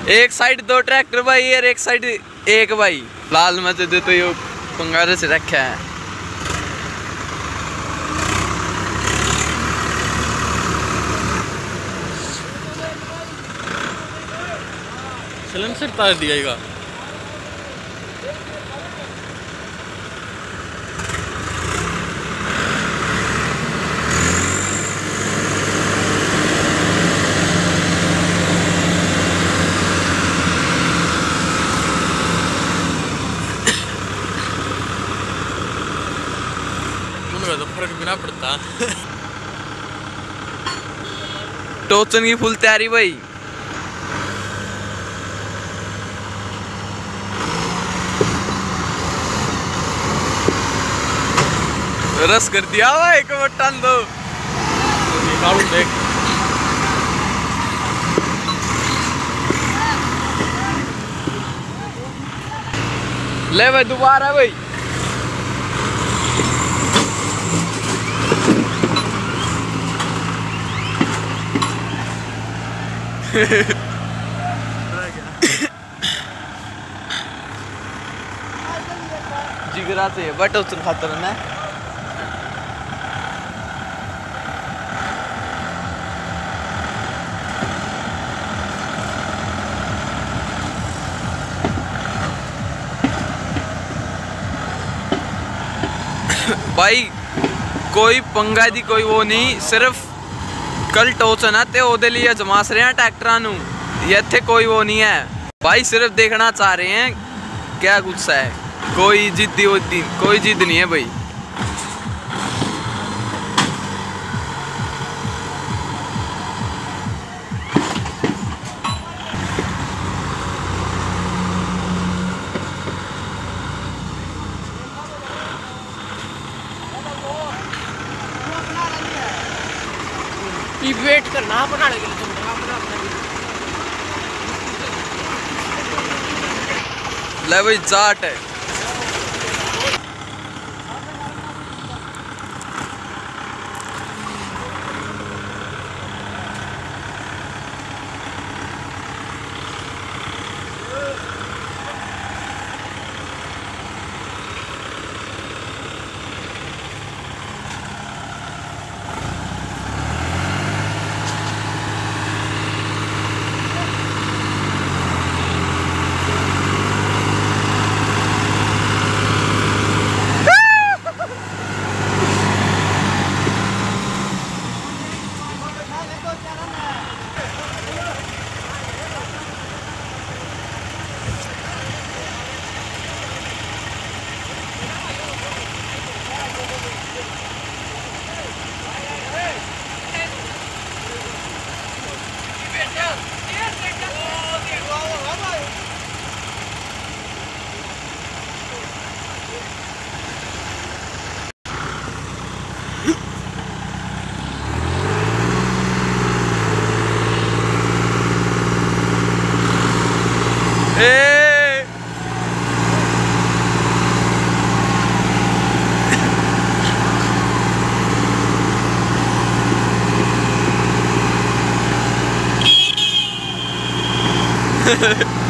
एक side 2 tractor भाई और एक साइड एक भाई। लाल मत दे तो यो पंगारे से रखा है। सिलेंसर तार दिएगा। तो फर्क भी ना पड़ता। टोचन की फुल तैयारी भाई। रस कर दिया भाई को टन दो निकालू देख। ले भाई दोबारा भाई। जिगरा से बट उतर खातर ना भाई कोई पंगा दी कोई वो नहीं। सिर्फ कल टोचन है ते ओदे लिए जमास रहे हैं ट्रैक्टरां नू। ये थे कोई वो नहीं है भाई। सिर्फ देखना चाह रहे हैं क्या गुस्सा है। कोई जिद्दी वोद्दी कोई जिद नहीं है भाई। वेट करना बना लेंगे ले भाई जाट है। ए